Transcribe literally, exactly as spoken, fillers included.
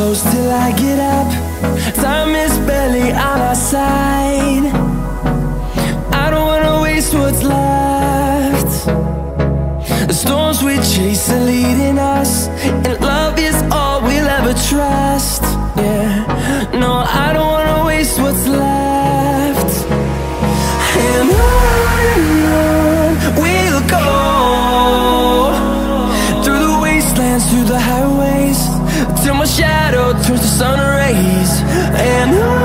close till I get up. Time is barely on our side. I don't wanna waste what's left. The storms we chase are leading us, and love is all we'll ever trust. Yeah, no, I don't wanna waste what's left. And on and on we'll go, through the wastelands, through the highways, till my shadow turns to sun rays. And on